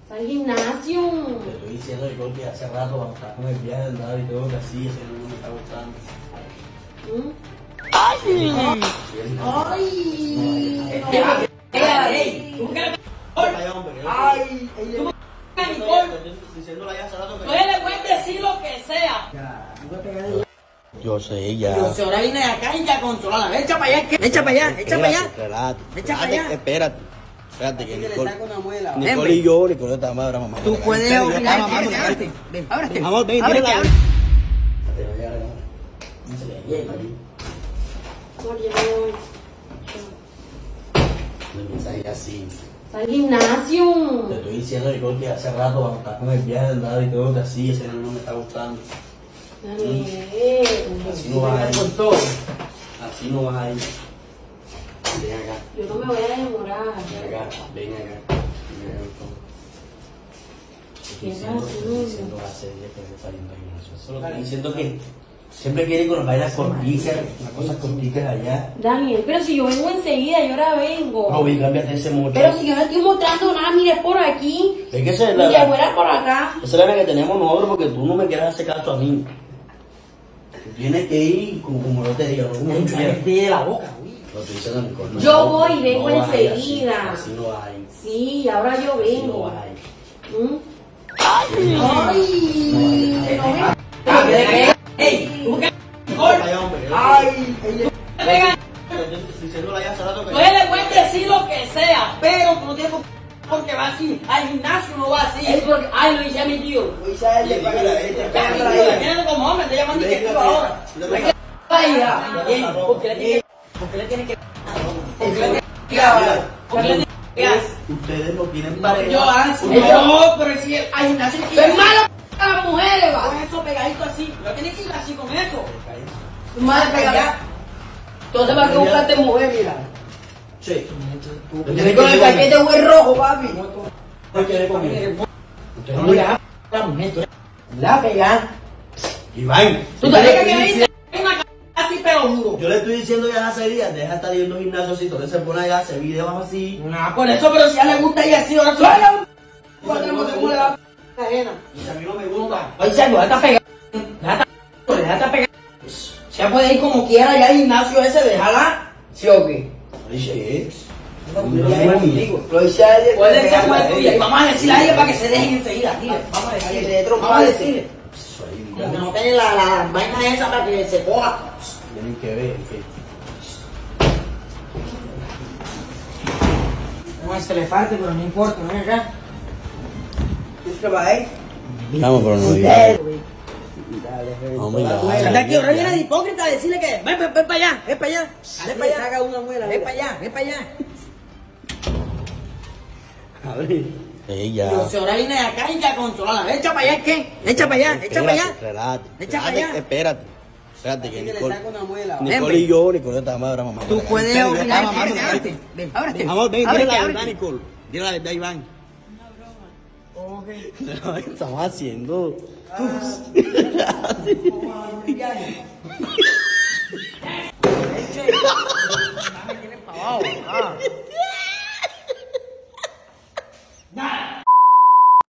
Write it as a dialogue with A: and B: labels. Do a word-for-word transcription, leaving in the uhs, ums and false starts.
A: Al gimnasio.
B: Te estoy diciendo, Nicole, que hace rato cuando estás con el viaje del lado y todo que así, ese no me está gustando.
A: ¿Mm?
C: ¡Ay!
A: ¡Ay!
C: ¡Ey! ¡Ay!
A: Oye, le puedes decir lo que sea.
B: Yo sé, ya.
C: Yo sé, ahora viene de acá y ya controla. Echa para allá, echa para allá, echa para allá.
B: Relájate,
C: Echa para allá.
B: espérate. Espérate que
C: Que le
B: Nicole,
C: saca una muela.
B: Nicole y yo, Nicole está madre, mamá.
C: Tú puedes
B: Ven,
C: obligar.
B: mamá,
C: Ábrete,
B: mamá,
C: ábrete. Ven, ábrete.
B: Vamos, ven,
C: Ábrete,
B: tírala.
C: ábrete.
A: Amor, yo no voy.
B: No empieza a ir así.
A: Al gimnasio.
B: Te estoy diciendo, Nicole, que hace rato cuando estás con el viaje del lado y todo que así, ese no me está gustando.
A: Daniel.
B: Así no vas a ir. Así no vas a ir. Ven acá.
A: Yo no me voy a demorar.
B: Ven acá, ven acá. Ven acá. Estoy diciendo, estoy diciendo hace días que me está yendo al gimnasio. Solo estoy diciendo que siempre quiere con las vainas corticas, las cosas corticas allá.
A: Daniel, pero si yo vengo enseguida, yo ahora vengo.
B: No, ven, cámbiate ese mocho.
A: Pero si yo no estoy mostrando nada, mire por aquí.
B: Es que esa es
A: Y
B: la,
A: que fuera por acá.
B: esa es la que tenemos nosotros porque tú no me quieres hacer caso a mí. Tú tienes que ir como, como yo te digo, no como tú quieras.
C: de la boca, güey.
B: Lo estoy diciendo, Nicole, no,
A: Yo
B: no,
A: voy y vengo
B: no vas a ir
A: enseguida.
B: Así, así no vas a ir.
A: Sí, ahora yo
B: Así no
A: vengo.
B: vas a ir.
A: ¿Mm?
C: ¡Ay!
A: Ay, no me-
C: ¡Ey! ¿Tú qué?
B: Vaya, hombre.
C: ¡Ay!
A: Venga,
B: Yo te estoy diciendo allá hace rato que...
A: oye, le puedes decir lo que sea.
C: Pero no tiene por qué, porque va así. Al gimnasio no va así.
A: Es porque, ay, lo hice a mi tío.
C: Luis a ella, para que la gente pega ahí.
A: Viene como hombre, te llaman que tío ahora. Ay, ya. Ey, ¿por qué le tiene que- por qué le tiene que... ¿Por qué le tiene que- ¿Por qué le tiene que...
B: Ustedes no tienen pareja.
C: Yo así.
A: No.
C: No, pero si al gimnasio
A: ¡Qué malo a las mujeres,
C: con
A: va!
C: eso pegadito así. Lo tienes que ir así con eso.
A: Tu madre pegada. Entonces va a buscarte mujer, mira.
B: Sí.
C: Tienes con el paquete güey rojo, papi.
B: ¿Qué quiere conmigo? Usted
C: No
B: no
C: le
B: le
C: hagas la mujer, tú la pegas.
B: Iván,
A: Tú te dejas que me dice una c- así pero duro.
B: yo le estoy diciendo ya hace días, deja de estar yendo a un gimnasio así, entonces se pone allá a hacer videos así.
C: No, por eso, pero si a ella le gusta ir así, ahora suena. ¿Cómo le va a la arena?
B: Y a mí no me gusta.
C: Oye, Sergio, déjate pegar. Déjate déjate pegar. Si ella puede ir como quiera ya al gimnasio ese, déjala. ¿Sí o qué?
B: Oye,
C: Puede ser buena tuya. Y vamos a decirle a ella para que se dejen enseguida. Dile, vamos a decirle. Vamos a decirle. Como que no tiene la, la vaina esa para que se coja.
B: tienen que ver que...
C: No, se le falte, pero no importa, no es acá. ¿Quieres que va ahí?
B: Vamos, pero no digas. Vamos, ya.
C: Anda aquí, ahora viene de hipócrita a decirle que ven, ven, ven para allá, ven para allá, ven para allá,
D: Saca una muela.
C: ven para allá, ven para allá.
B: Abre. Sí, ya.
C: Yo sé, ahora viene de acá y ya controla. Echa para allá, ¿qué? Echa para allá, echa para allá.
B: Relájate,
C: Echa para
B: relájate,
C: allá.
B: espérate. Espérate que
D: Que le
B: Nicole...
D: saca una muela.
B: Nicole y yo, Nicole está madre, mamá.
C: Tú puedes
B: Vamos,
C: obligar.
B: vamos,
C: Ábrete,
B: vamos,
C: ábrete. Ven, ábrete.
B: Vamos, ven, dile
C: Ábrete,
B: la verdad,
C: ábrete.
B: Nicole. Dile la verdad, Iván.
C: Ok.
B: No, estamos haciendo.